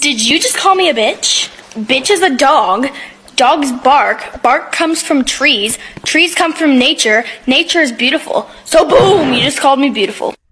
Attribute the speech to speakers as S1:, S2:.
S1: Did you just call me a bitch? Bitch is a dog. Dogs bark. Bark comes from trees. Trees come from nature. Nature is beautiful. So boom, you just called me beautiful.